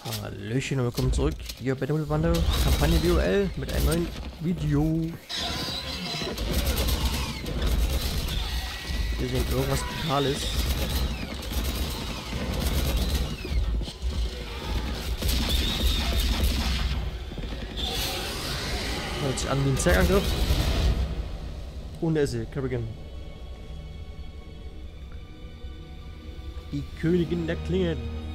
Hallöchen und willkommen zurück hier bei der Bande Kampagne WoL mit einem neuen Video. Wir sehen irgendwas Brutales. Hört sich an wie ein Zergangriff. Und er ist hier, Kerrigan. Die Königin der Klinge.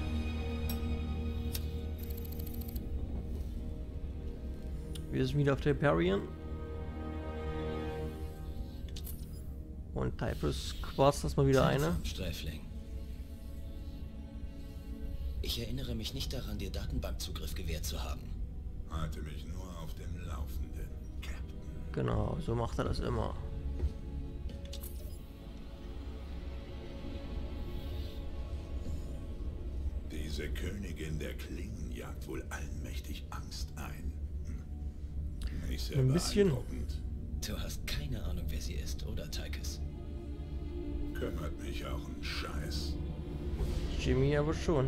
Wir sind wieder auf der Hyperion. Und Typhus quarzt das mal wieder eine. Streifling. Ich erinnere mich nicht daran, dir Datenbankzugriff gewährt zu haben. Halte mich nur auf dem Laufenden, Captain. Genau, so macht er das immer. Diese Königin der Klingen jagt wohl allmächtig Angst ein. Nicht sehr Ein bisschen. beeindruckend. Du hast keine Ahnung, wer sie ist, oder, Tychus? Kümmert mich auch ein Scheiß. Jimmy aber schon.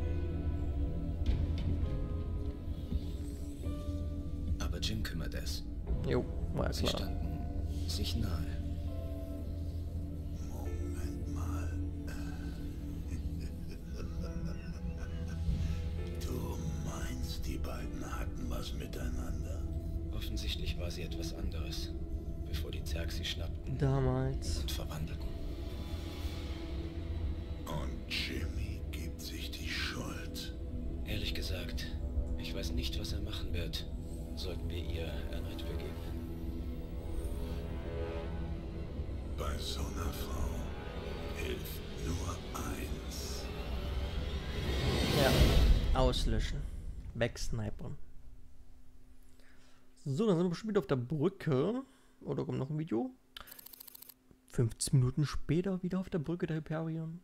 Aber Jim kümmert es. Jo, war ja Sie klar. standen sich nahe. Moment mal. Du meinst, die beiden hatten was miteinander? Offensichtlich war sie etwas anderes, bevor die Zerg sie schnappten Damals. und verwandelten. Und Jimmy gibt sich die Schuld. Ehrlich gesagt, ich weiß nicht, was er machen wird, sollten wir ihr erneut begegnen. Bei so einer Frau hilft nur eins. Ja, auslöschen. Wegsnipern. So, dann sind wir schon wieder auf der Brücke. Oder kommt noch ein Video? 15 Minuten später wieder auf der Brücke der Hyperion.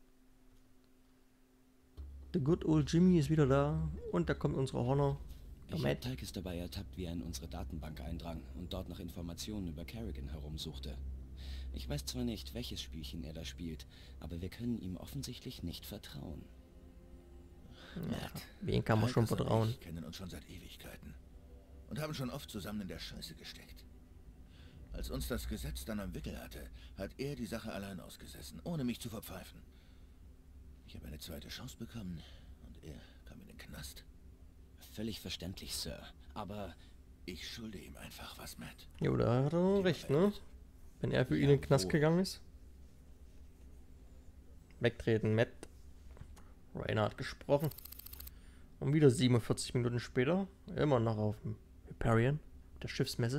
The good old Jimmy ist wieder da. Und da kommt unsere Honor. Ich habe Tychus dabei ertappt, wie er in unsere Datenbank eindrang und dort nach Informationen über Kerrigan herumsuchte. Ich weiß zwar nicht, welches Spielchen er da spielt, aber wir können ihm offensichtlich nicht vertrauen. Ja, wen kann man schon vertrauen? Wir kennen uns schon seit Ewigkeiten und haben schon oft zusammen in der Scheiße gesteckt. Als uns das Gesetz dann am Wickel hatte, hat er die Sache allein ausgesessen, ohne mich zu verpfeifen. Ich habe eine zweite Chance bekommen und er kam in den Knast. Völlig verständlich, Sir, aber Ich schulde ihm einfach was, Matt. Jo, da hat er recht, ne? Wenn er für ihn in den Knast gegangen ist. Wegtreten, Matt. Rainer hat gesprochen. Und wieder 47 Minuten später, immer noch auf dem Hyperion, der Schiffsmesse.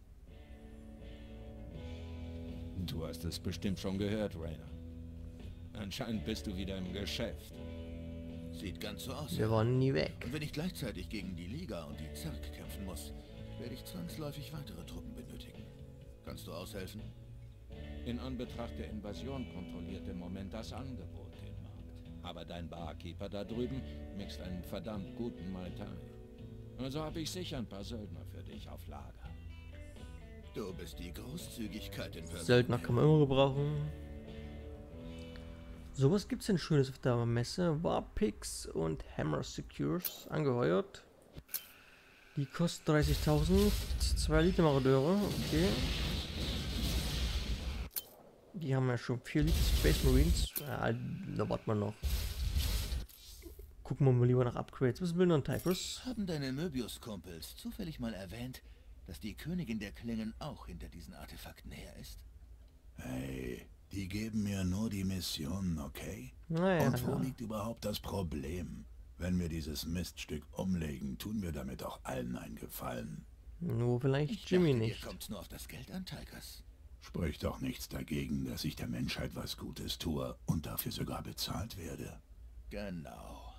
Du hast es bestimmt schon gehört, Rainer. Anscheinend bist du wieder im Geschäft. Sieht ganz so aus. Wir waren nie weg. Und wenn ich gleichzeitig gegen die Liga und die Zerg kämpfen muss, werde ich zwangsläufig weitere Truppen benötigen. Kannst du aushelfen? In Anbetracht der Invasion kontrolliert im Moment das Angebot den Markt. Aber dein Barkeeper da drüben mixt einen verdammt guten Mai Tai. Also habe ich sicher ein paar Söldner für dich auf Lager. Du bist die Großzügigkeit in Person. Söldner kann man immer gebrauchen. So, was gibt's denn Schönes auf der Messe? Warpix und Hammer Secures angeheuert. Die kosten 30.000. 2 Liter Maradeure, okay. Die haben ja schon 4 Liter Space Marines. Ja, da warten wir noch. Gucken wir mal lieber nach Upgrades. Was will noch ein Typhus? Haben deine Möbius-Kumpels zufällig mal erwähnt, dass die Königin der Klingen auch hinter diesen Artefakten her ist? Hey, die geben mir nur die Missionen, okay? Naja, Und wo ja. liegt überhaupt das Problem? Wenn wir dieses Miststück umlegen, tun wir damit auch allen einen Gefallen. Nur vielleicht Ich Jimmy dachte, nicht. Dir kommt's nur auf das Geld an, Tychus. Spricht doch nichts dagegen, dass ich der Menschheit was Gutes tue und dafür sogar bezahlt werde. Genau.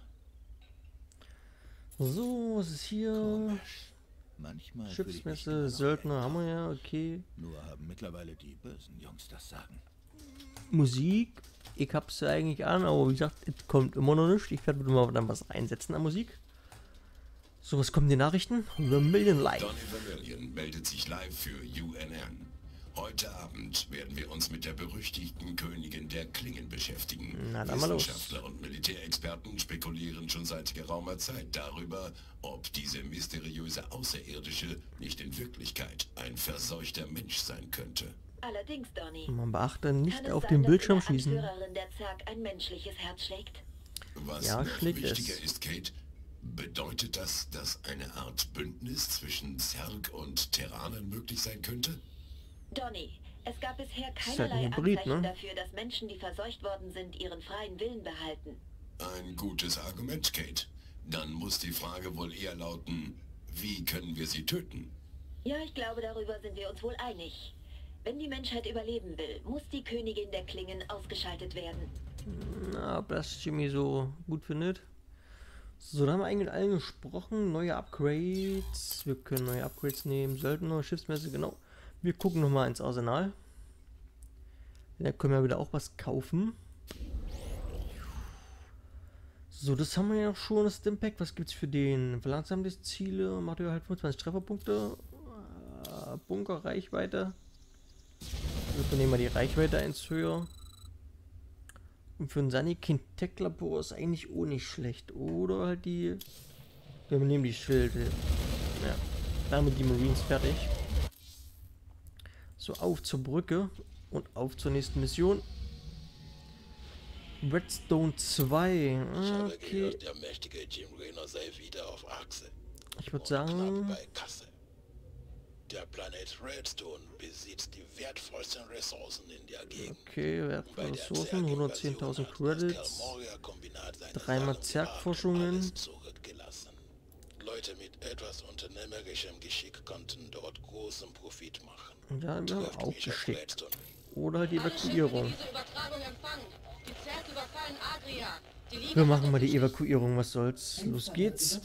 So, was ist hier? Komisch. Manchmal fühle ich mich immer Schiffsmesse, noch Söldner wie haben wir ja, okay. Nur haben mittlerweile die bösen Jungs das Sagen. Musik, ich hab's ja eigentlich an, aber wie gesagt, es kommt immer noch nicht. Ich werde mal dann was einsetzen an Musik. So, was kommen die Nachrichten? The Million Live. Donny Vermillion meldet sich live für UNN. Heute Abend werden wir uns mit der berüchtigten Königin der Klingen beschäftigen. Na, dann mal los. Wissenschaftler und Militärexperten spekulieren schon seit geraumer Zeit darüber, ob diese mysteriöse Außerirdische nicht in Wirklichkeit ein verseuchter Mensch sein könnte. Allerdings, Donny. Man beachte nicht Kann es auf sein, den dass Bildschirm in der schießen. Anführerin der Zerg ein menschliches Herz schlägt? Was Ja, noch schlägt wichtiger es. ist, Kate, bedeutet das, dass eine Art Bündnis zwischen Zerg und Terranern möglich sein könnte? Donny, es gab bisher halt keinerlei ein Hybrid, Anzeichen ne? dafür, dass Menschen, die verseucht worden sind, ihren freien Willen behalten. Ein gutes Argument, Kate. Dann muss die Frage wohl eher lauten, wie können wir sie töten? Ja, ich glaube, darüber sind wir uns wohl einig. Wenn die Menschheit überleben will, muss die Königin der Klingen ausgeschaltet werden. Na, ob das Jimmy so gut findet. So, da haben wir eigentlich mit allen gesprochen. Neue Upgrades. Wir können neue Upgrades nehmen. Söldner, Schiffsmesse, genau. Wir gucken nochmal ins Arsenal. Da können wir wieder auch was kaufen. So, das haben wir ja schon, das Stimpack. Was gibt es für den? Verlangsamt Ziele, macht ihr halt 25 Trefferpunkte. Bunker, Reichweite. Wir nehmen mal die Reichweite 1 höher. Und für ein Sunny-Kind Tech-Labor ist eigentlich auch nicht schlecht. Oder halt die... Wir nehmen die Schilde. Ja, damit die Marines fertig. So, auf zur Brücke. Und auf zur nächsten Mission. Redstone 2. Okay. der mächtige Jim Raynor sei wieder auf Achse. Ich würde sagen... bei Kasse. Der Planet Redstone besitzt die wertvollsten Ressourcen in der Gegend. Okay, wertvolle Ressourcen, 110.000 Credits, 3-mal Zergforschungen. Leute mit etwas unternehmerischem Geschick konnten dort großen Profit machen. Ja, wir haben Trifft auch mich auf geschickt. Redstone. Oder die Evakuierung. Diese Übertragung empfangen. Die Zerg überfallen Adria. Die Liga Wir machen hat mal die uns Evakuierung, was soll's. Los geht's.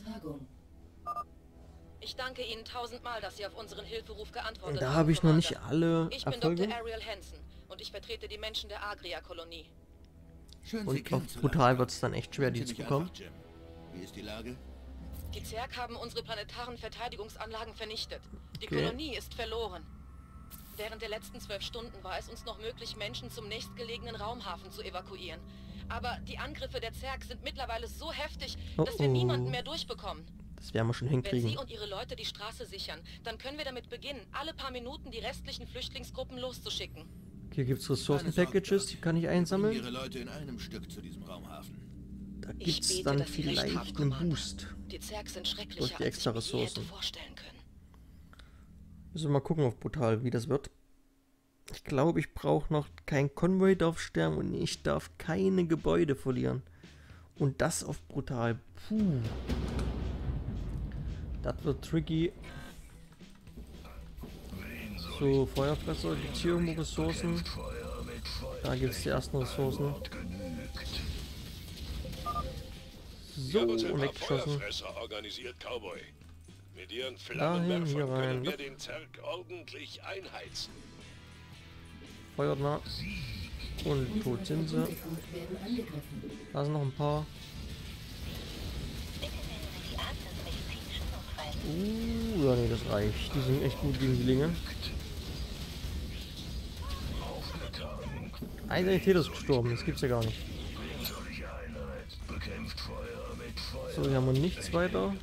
Ich danke Ihnen 1000-mal, dass Sie auf unseren Hilferuf geantwortet Da haben, habe ich noch nicht Commander. alle Ich bin Erfolge. Dr. Ariel Hansen und ich vertrete die Menschen der Agria-Kolonie. Schön, Sie Und auf kennenzulernen. brutal wird es dann echt schwer, die Nennst zu du mich bekommen. einfach Jim. Wie ist die Lage? Die Zerg haben unsere planetaren Verteidigungsanlagen vernichtet. Die Okay. Kolonie ist verloren. Während der letzten 12 Stunden war es uns noch möglich, Menschen zum nächstgelegenen Raumhafen zu evakuieren. Aber die Angriffe der Zerg sind mittlerweile so heftig, dass wir Oh, oh. niemanden mehr durchbekommen. Das werden wir schon Wenn Sie hinkriegen. und Ihre Leute die Straße sichern, dann können wir damit beginnen, alle paar Minuten die restlichen Flüchtlingsgruppen loszuschicken. Hier gibt es Ressourcen-Packages, die kann ich einsammeln. Ihre Leute in einem Stück zu diesem Raumhafen. Da Ich gibt es bete, dann dass Sie recht haben, vielleicht einen Commander. Boost. Die Zerg sind Durch schrecklicher, die als extra ich mir je hätte Ressourcen. vorstellen können. Müssen wir mal gucken auf brutal, wie das wird. Ich glaube, ich brauche noch kein Konvoi darf sterben und ich darf keine Gebäude verlieren. Und das auf brutal. Puh. Das wird tricky. So, Feuerfresser, gibt es hier irgendwo Ressourcen? Da gibt es die ersten Ressourcen. So, weggeschossen. Feuerfresser organisiert Cowboy. Mit ihren Dahin, hier Flammenwerfern rein. können wir den Zerg ordentlich einheizen. Feuert nach. Und tot sind sie. Da sind noch ein paar. Ja, nee, das reicht. Die sind echt gut gegen die Linge. Ein Sanitäter ist gestorben, das gibt's ja gar nicht. So, hier haben wir nichts weiter.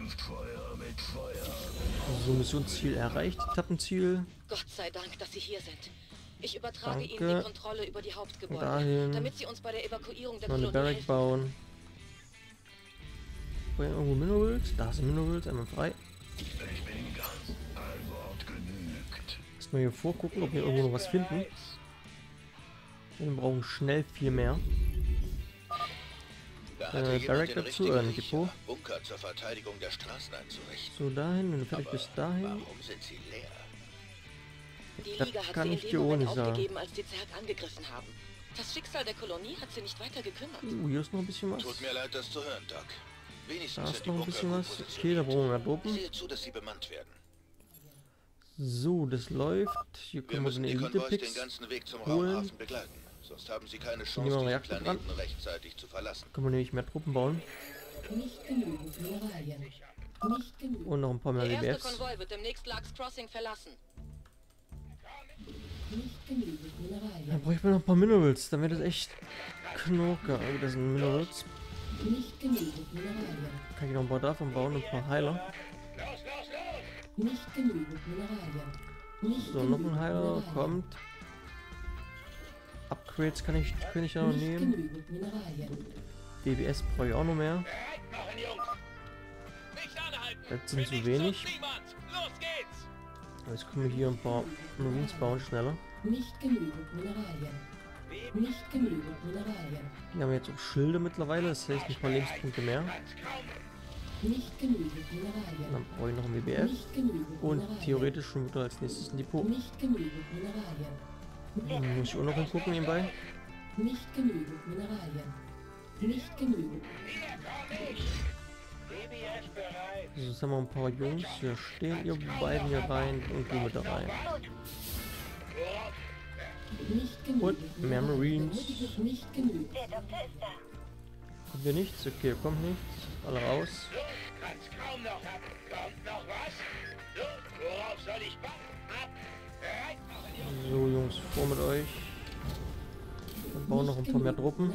So, Missionsziel erreicht, Etappenziel. Gott sei Dank, dass Sie hier sind. Ich übertrage Danke. Ihnen die Kontrolle über die Hauptgebäude, Dahin. damit Sie uns bei der Evakuierung der Noch eine Kolonie Barrack helfen. bauen. Wollen wir irgendwo Minerals? Da sind Minerals, einmal frei. Erstmal hier vorgucken, ob wir irgendwo noch was finden. Wir brauchen schnell viel mehr. Da hatte jemand Barrack den dazu, richtigen ein Riecher, Depot. Bunker zur Verteidigung der Straßen einzurichten. So, dahin, wenn du fertig Aber bist, dahin. warum sind sie leer? Die Das Liga hat kann sie in ich dem dir auch Moment nicht sagen. aufgegeben, als die Zerg angegriffen haben. Das Schicksal der Kolonie hat sie nicht weiter gekümmert. Hier ist noch ein bisschen was. Tut mir leid, das zu hören, Doc. Wenigstens Da sind ist die noch ein Bunker bisschen gut was. Okay, da positioniert. brauchen wir mehr Truppen. Sehe zu, dass sie bemannt werden. So, das läuft. Hier Wir können wir müssen den die Konvois den Elite-Picks. ganzen Weg zum holen. Raumhafen begleiten. Sonst haben sie keine nehmen wir Chance, mal diesen Reaktor dran. Planeten rechtzeitig zu verlassen. Können wir nämlich mehr Truppen bauen. Nicht genügend Mineralien. Nicht genügend. Und noch ein paar mehr Der erste WBFs. Konvoi wird demnächst Larks Crossing verlassen. Nicht genügend Mineralien. Dann bräuchten wir noch ein paar Minerals. Dann wäre das echt Knorke. Oh, das sind Minerals. Nicht genügend Mineralien. Kann ich noch ein paar davon bauen, ein paar Heiler. Nicht genügend Mineralien. Nicht So, noch ein Heiler kommt. Upgrades kann ich ja noch nehmen. genügend Mineralien. DBS brauche ich auch noch mehr. Das sind zu wenig. Jetzt können wir hier ein paar Marines bauen, schneller. Nicht genügend Mineralien. Nicht genügend Mineralien. Die haben jetzt auch Schilde mittlerweile, das heißt ein paar Lebenspunkte mehr. Nicht genügend Mineralien. Dann brauche ich noch ein WBF. Nicht genügend Und Mineralien. theoretisch schon wieder als nächstes ein Depot. Nicht genügend Mineralien. Muss ich auch noch gucken nebenbei. Nicht genügend Mineralien. Nicht genügend. So, jetzt haben wir ein paar Jungs. Hier stehen ihr beiden hier rein und du mit da rein. Nicht genügend. Und mehr Marines. Nicht genügend. Kommt hier nichts? Okay, kommt nichts. Alle raus. So Jungs, vor mit euch. Dann bauen noch ein paar mehr Truppen.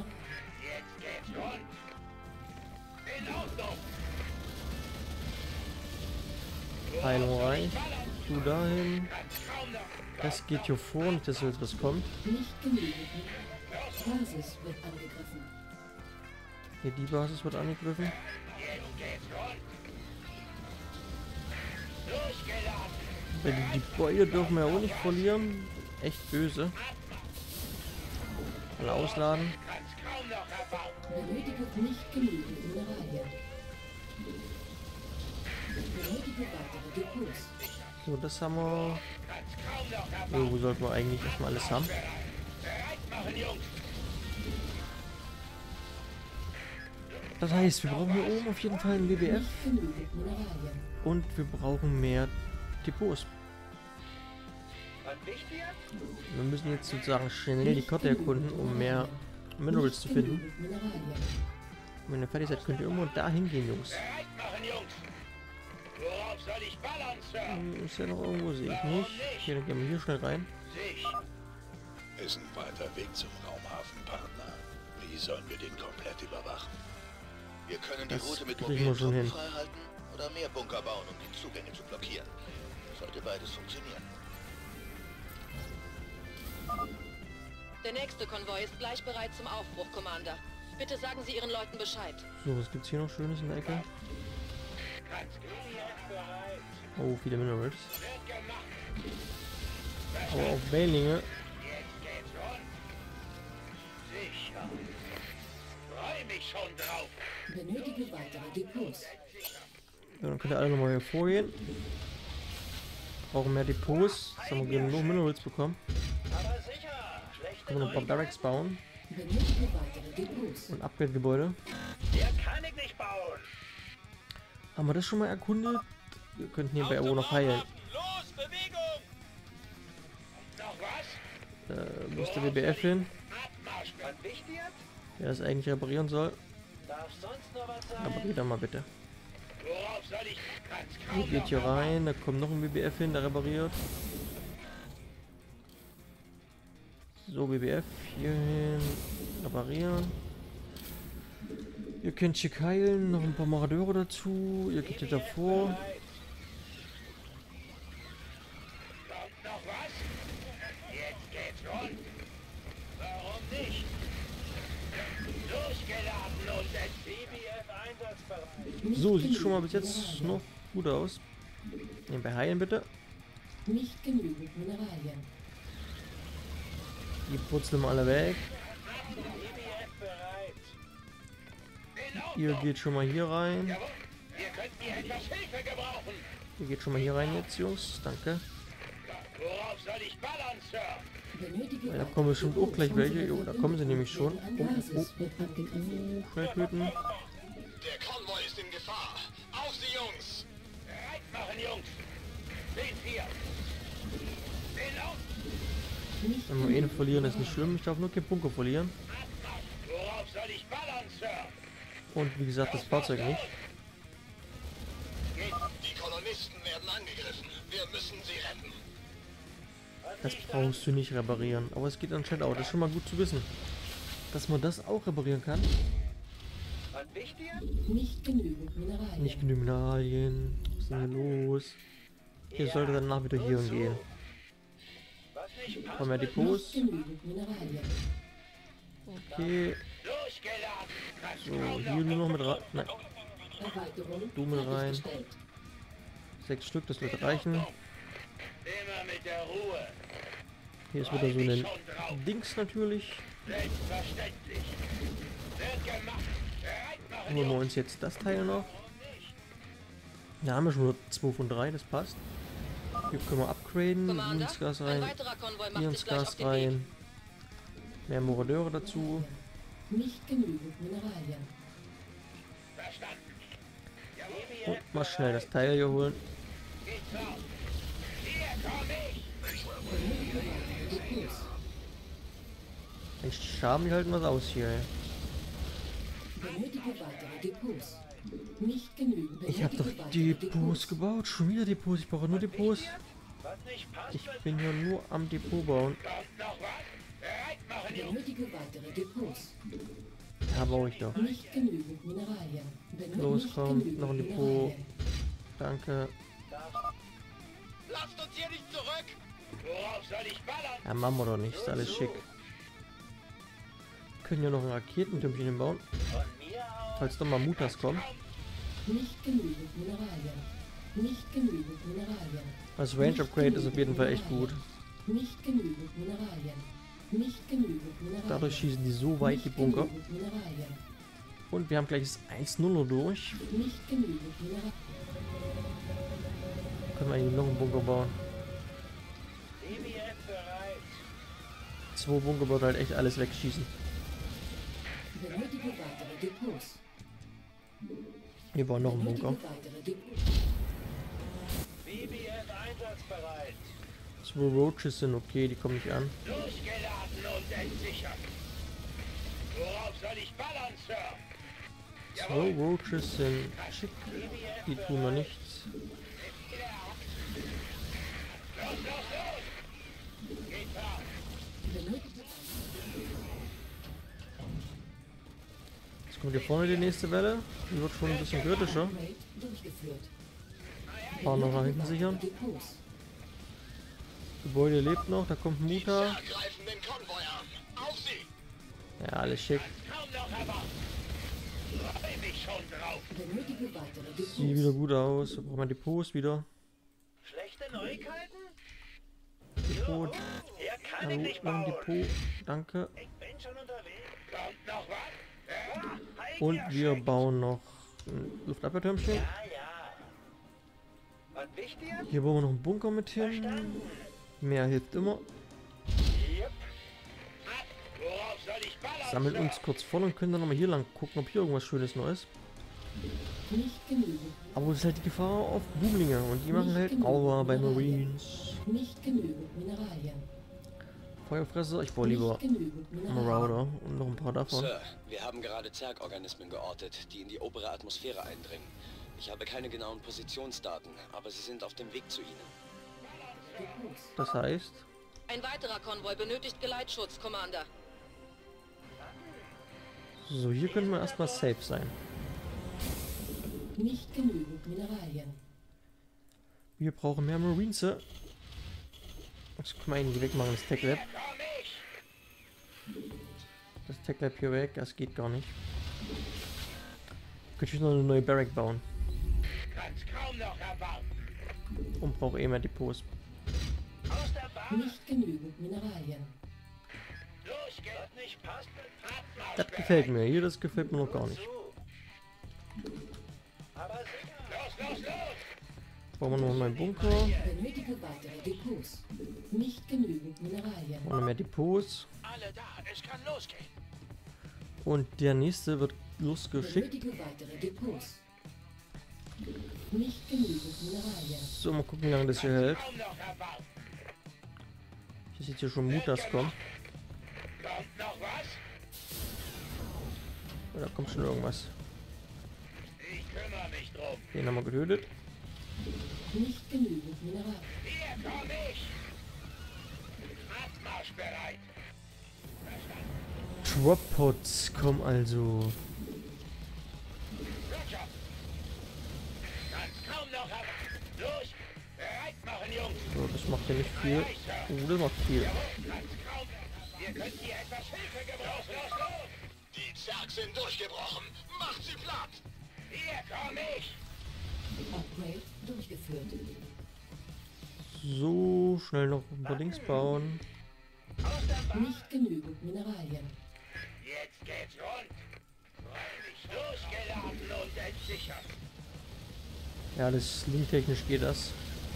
Heilung rein. Du dahin. Das geht hier vor, nicht dass jetzt was kommt. Nicht genügend. Basis wird angegriffen. Hier die Basis wird angegriffen. Die Bäume dürfen wir auch nicht verlieren. Echt böse. Alle ausladen. Benötigt nicht genügend Mineralien. Benötige weitere Depots. So, das haben wir. So, wo sollten wir eigentlich erstmal alles haben? Das heißt, wir brauchen hier oben auf jeden Fall ein WBF Nicht genügend Mineralien. und wir brauchen mehr Depots. Wir müssen jetzt sozusagen schnell die Karte erkunden, um mehr Minerals zu finden. Genügend Mineralien. Und wenn ihr fertig seid, könnt ihr irgendwo dahin gehen, Jungs. Ist ja noch irgendwo, sehe ich nicht. Okay, dann gehen wir hier schnell rein. Ist ein weiter Weg zum Raumhafen, Partner. Wie sollen wir den komplett überwachen? Wir können die Das Route mit kriegen wir mobilen schon Truppen hin. freihalten oder mehr Bunker bauen, um die Zugänge zu blockieren. Sollte beides funktionieren. Der nächste Konvoi ist gleich bereit zum Aufbruch, Commander. Bitte sagen Sie Ihren Leuten Bescheid. So, was gibt's hier noch Schönes in der Ecke? Oh, viele Minerals. Aber auch Bailinge. Benötige weitere Depots. Ja, dann könnt ihr alle nochmal hier vorgehen. Brauchen mehr Depots. Jetzt haben wir genug Minerals bekommen. Können wir noch ein paar Barracks bauen. Benötige weitere Depots. Und Upgrade-Gebäude. Haben wir das schon mal erkundet? Wir könnten hierbei aber noch heilen. Wo ist der WBF hin? Der das eigentlich reparieren soll. Repariert er mal bitte. Ihr geht hier rein, da kommt noch ein WBF hin, der repariert. So, WBF hier hin, reparieren. Ihr könnt hier heilen, noch ein paar Maradeure dazu. Ihr geht hier davor. So, sieht schon mal bis jetzt noch gut aus. Nebenbei heilen bitte. Nicht genügend Mineralien. Die putzeln wir alle weg. Ihr geht schon mal hier rein. Ihr geht schon mal hier rein jetzt, Jungs. Danke. Benötige Da kommen bestimmt auch gleich welche. Jo, da kommen sie nämlich schon. Basis wird angegriffen. Schnell töten. Der Konvoi ist in Gefahr. Auf Sie, Jungs! Bereit machen, Jungs! Seht hier! Nicht Wenn wir einen verlieren, ist nicht schlimm. Ich darf nur keinen Bunker verlieren. Worauf soll ich ballern, Sir? Und wie gesagt, das Fahrzeug nicht. Die Kolonisten werden angegriffen. Wir müssen sie retten. Das brauchst du nicht reparieren. Aber es geht anscheinend auch. Das ist schon mal gut zu wissen. Dass man das auch reparieren kann. Nicht genügend Mineralien. Nicht genügend Mineralien. Was ist denn hier los? Hier sollte danach wieder hier gehen. Haben wir Depots. Nicht genügend Mineralien. Okay. So, hier nur noch mit rein. Nein, Erweiterung du mit rein. fertiggestellt. 6 Stück, das wird reichen. Immer mit der Ruhe. Hier ist wieder so ein Dings natürlich. Selbstverständlich. Wird gemacht. Bereit machen. Holen wir uns jetzt das Teil noch. Da haben wir schon nur 2 von 3, das passt. Hier können wir upgraden. Commander, Gas ein rein. weiterer Konvoi Hier macht ins sich gleich auf Gas den Weg. rein. Mehr Maradeure dazu. Nicht genügend Mineralien. Verstanden. Und mal schnell das Teil hier holen. Geht's raus. Hier komm ich. Depots. Mensch, die Schaben, die halten was aus hier. Ey. Benötige weitere Depots. Nicht genügend. Ich habe doch Benötige weitere Depots gebaut. Schon wieder Depots. Ich brauche nur Depots. Was nicht passt, Ich bin hier nur am Depot bauen. kommt noch was. Bereit machen, Jungs. Benötige weitere Depots. Da baue ich doch. Nicht genügend Mineralien. Los, Nicht komm, genügend noch ein Depot. Mineralien. Danke. Lasst uns hier nicht zurück. Worauf soll ich ballern? Ja, machen wir doch nicht. Ist alles schick. Können ja noch ein Raketentürmchen hinbauen. Von mir aus. Falls doch mal Mutas kommen. Nicht genügend Mineralien. Nicht genügend Mineralien. Das Range Upgrade ist auf jeden Fall echt gut. Nicht genügend Mineralien. Nicht genügend Mineralien. Dadurch schießen die so weit die Bunker. Nicht genügend Mineralien. Und wir haben gleich das 1-0 durch. Nicht genügend Mineralien. Können wir eigentlich noch einen Bunker bauen. BBF bereit. 2 Bunker wird halt echt alles wegschießen. Benötige weitere Depots. Wir bauen noch einen Benötige Bunker. weitere Depots. BBF einsatzbereit. 2 Roaches sind okay, die kommen nicht an. Durchgeladen und entsichert. Worauf soll ich ballern, Sir? 2 Roaches sind schick. Die tun wir nichts. Los, los, los. Geht raus. Benötige Jetzt kommt hier vorne die nächste Welle. Die wird schon ein bisschen kritischer. Upgrade durchgeführt. Bauen noch nach hinten sichern. Depots. Gebäude lebt noch, da kommt Muta. Greifen den Konvoi an. Auf sie. Ja, alles schick. Kaum noch erwarten. Freu mich schon drauf. Benötige weitere Depots. Sieht wieder gut aus. Brauchen wir Depots wieder. Schlechte Neuigkeiten? Depot. Hier kann Hallo, ich nicht noch ein bauen. Depot. Danke. Ich bin schon unterwegs. Kommt noch was? Ja, Und wir bauen noch ein Luftabwehrtürmchen. Ja, ja. Und wichtiger? Hier bauen wir noch einen Bunker mit hin. Mehr hilft immer. Yep. Ab. Worauf soll ich ballern? Sammeln Sir? uns kurz voll und können dann nochmal hier lang gucken, ob hier irgendwas Schönes Neues. Nicht genügend. Aber es ist halt die Gefahr auf Boomlinge und die machen halt Aua bei Marines. Nicht genügend Mineralien. Feuerfresser, ich baue lieber Nicht genügend Mineralien. Marauder und noch ein paar davon. Sir, wir haben gerade Zergorganismen geortet, die in die obere Atmosphäre eindringen. Ich habe keine genauen Positionsdaten, aber sie sind auf dem Weg zu ihnen. Depots. Das heißt, Ein weiterer Konvoi benötigt Geleitschutz, Commander. so hier können wir erstmal safe sein. Nicht genügend Mineralien. Wir brauchen mehr Marines. Das können wir eigentlich wegmachen, das Tech Lab. Komm ich. Das Tech Lab hier weg, das geht gar nicht. Könnte ich noch eine neue Barrack bauen. Kann's kaum noch erwarten. Und brauche eh mehr Depots. Aus der Bahn. Nicht genügend Mineralien. Los, geht. Was nicht passt, Fahrtmarsch. Das gefällt mir. Hier, das gefällt mir noch gar nicht. Aber sicher. Los, los, los. Bauen wir noch einen neuen Bunker. Benötige weitere Depots. Nicht genügend Mineralien. Und noch mehr Depots. Alle da. Es kann losgehen. Und der nächste wird losgeschickt. Benötige weitere Depots. Nicht genügend Mineralien. So, mal gucken, wie lange das hier hält. Kaum noch erwarten. Hier sieht hier schon Mutas kommen. Kommt noch was? Da kommt schon irgendwas. Ich kümmere mich drum. Den haben wir getötet. Nicht genügend Mineralien. Hier komm ich. Abmarschbereit. Drop-Pods kommen also. Roger. Kannst kaum noch ab. Los, bereit machen, Jungs. So, das macht ja nicht viel. Oh, das macht viel. Kannst kaum. Ihr könnt hier etwas Hilfe gebrauchen. Los, los. Die Zerg sind durchgebrochen. Macht sie platt! Hier komm ich. Upgrade durchgeführt. So, schnell noch ein paar Dings bauen. Nicht genügend Mineralien. Jetzt geht's rund. Räumlich durchgeladen und entsichert. Ja, das linktechnisch geht das.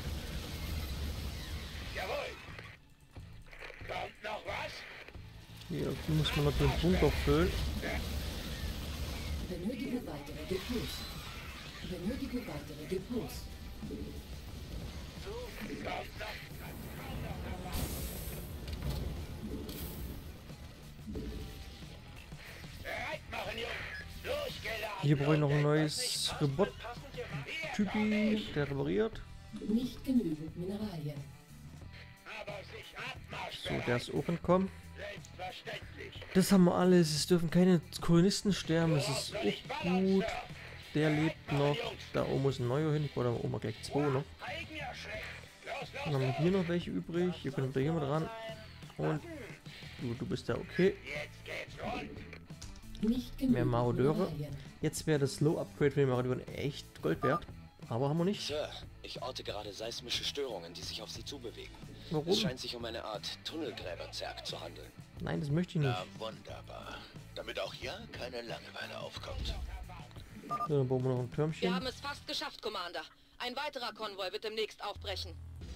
Jawohl. Kommt noch was? Hier muss man noch den Bunker füllen. Benötige weitere Depots. Benötige weitere Depots. Kommt noch. Bereit machen, Jungs. Durchgeladen. Hier brauche ich noch ein neues Robot-Typi, der repariert. Nicht genügend Mineralien. Aber sich So, der ist auch entkommen. selbstverständlich. Das haben wir alles. Es dürfen keine Kolonisten sterben. Das ist auch gut. Der lebt noch. Da oben muss ein neuer hin. Ich brauche da oben gleich 2 noch. Eigener Schreck. Los, Dann haben wir hier noch welche übrig. Ihr könnt da hier mal dran. Und du bist da okay. jetzt geht's rund. Nicht genügend Mehr Marodeure. Mineralien. Jetzt wäre das Low-Upgrade für die Marodeuren echt Gold wert. Aber haben wir nicht. Sir, ich orte gerade seismische Störungen, die sich auf Sie zubewegen. Warum? Es scheint sich um eine Art Tunnelgräberzerg zu handeln. Nein, das möchte ich nicht. Na wunderbar. Damit auch ja keine Langeweile aufkommt. So, dann bauen wir noch ein Wir Türmchen. haben es fast geschafft, Commander. Ein weiterer Konvoi wird demnächst aufbrechen.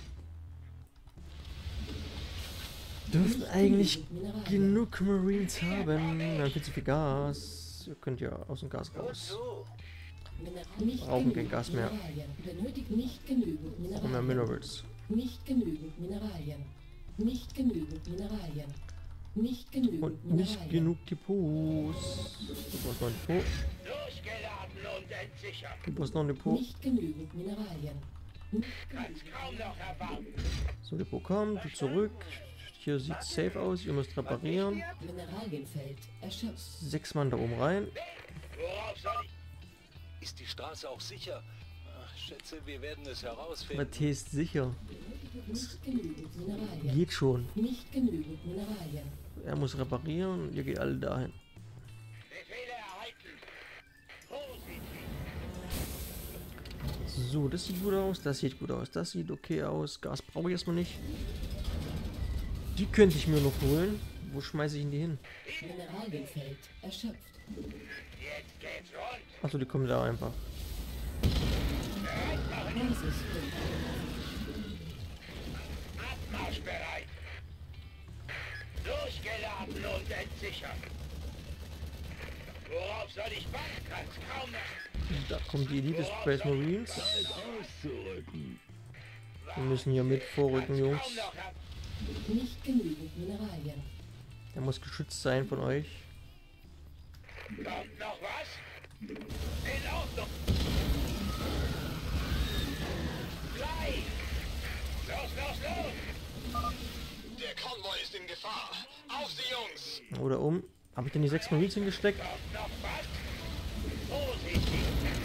Dürfen eigentlich genug Marines haben. Wir haben viel zu viel Gas. Ihr könnt ja aus dem Gas raus. Nicht Brauchen kein genügend Gas mehr. Mineralien. Benötigt nicht genügend Und mehr Mineralien. Minerals. Nicht genügend Mineralien. Nicht genügend Mineralien. Nicht genügend Und Mineralien. nicht genug Depots. Du brauchst noch ein Depot. Durchgeladen und entsichert. Du brauchst noch ein Depot. Nicht genügend Mineralien. Nicht Kannst kaum noch erwarten. So, Depot kommt. Du zurück. Hier sieht safe aus. Ihr müsst reparieren. Mineralienfeld erschöpft. 6 Mann da oben rein. Worauf soll ich? Ist die Straße auch sicher? Ach, schätze, wir werden es herausfinden. Matthias ist sicher. Nicht genügend Mineralien. Geht schon. Nicht genügend Mineralien. Er muss reparieren. Ihr geht alle dahin. Befehle erhalten. Positiv. So, das sieht gut aus. Das sieht gut aus. Das sieht okay aus. Gas brauche ich erstmal nicht. Die könnte ich mir noch holen. Wo schmeiße ich denn die hin? Mineralienfeld erschöpft. Jetzt geht's rund. Achso, die kommen da einfach. Basis Abmarschbereit. Durchgeladen und entsichert. Worauf soll ich warten? Kannst kaum noch. Da kommen die Elite Space Marines. Wir müssen hier mit vorrücken, Jungs. Kaum noch ab. nicht genügend Mineralien. Der muss geschützt sein von euch. Kommt noch was? In Ordnung. Gleich. Los, los, los. Der Konvoi ist in Gefahr. Auf sie, Jungs! Oder um. Habe ich denn die 6 Marines hingesteckt? Kommt noch was? Positiv.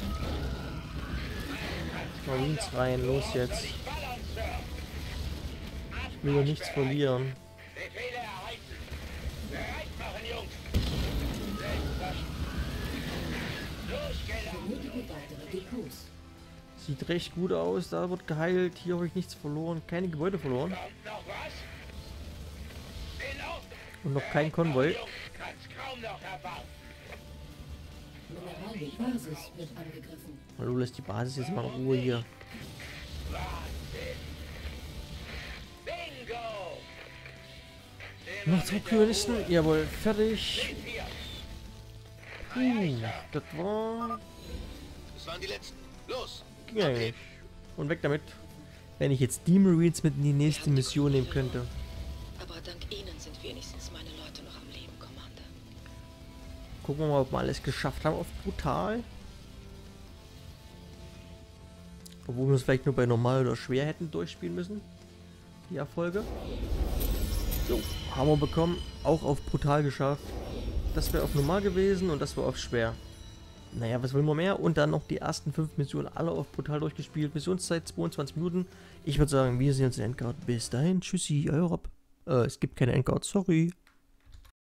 Marines rein, los jetzt. Ich Balanceur. Ich will ja nichts verlieren. Befehle erhalten. Bereit machen, Jungs. Durchgeladen. Benötige weitere Depots. Sieht recht gut aus, da wird geheilt. Hier habe ich nichts verloren, keine Gebäude verloren. Kommt noch was? In Ordnung. Und noch kein Konvoi. Jungs, kann's kaum noch erwarten. Mineralienbasis wird angegriffen. Hallo, lässt die Basis jetzt mal in Ruhe hier. Wahnsinn. Bingo. Noch 2 Kolonisten, jawohl, fertig. Das war... Das waren die letzten. Los. Ging eigentlich. Und weg damit. Wenn ich jetzt die Marines mit in die nächste Mission nehmen könnte. Aber dank Ihnen sind wenigstens meine Leute noch am Leben, Commander. Gucken wir mal, ob wir alles geschafft haben auf brutal. Obwohl wir es vielleicht nur bei normal oder schwer hätten durchspielen müssen. Die Erfolge. So, haben wir bekommen. Auch auf brutal geschafft. Das wäre auf normal gewesen und das war auf schwer. Naja, was will man mehr? Und dann noch die ersten 5 Missionen alle auf brutal durchgespielt. Missionszeit 22 Minuten. Ich würde sagen, wir sehen uns in Endcard. Bis dahin, tschüssi, euer Rob. Es gibt keine Endcard, sorry.